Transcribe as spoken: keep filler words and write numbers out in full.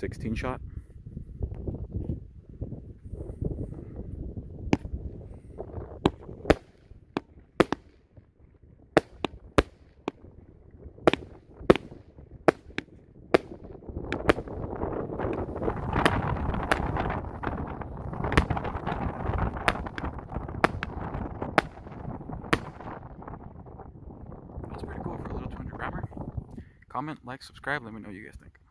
sixteen shot. That's pretty cool for a little two hundred grammer. Comment, like, subscribe, let me know what you guys think.